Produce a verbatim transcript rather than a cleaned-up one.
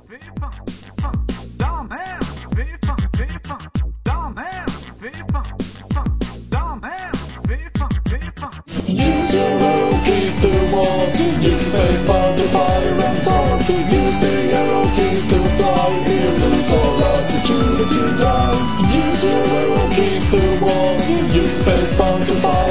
fy fan, fan. Damer, fy fan, fy fan. Damer, fy fan, fan. Damer, fy fan, fy fan. Use your arrow keys to walk. Use spacebar to fire and talk. Use the arrow keys to fly. You lose all altitude if you die. Use your arrow keys to walk. Use spacebar to fire.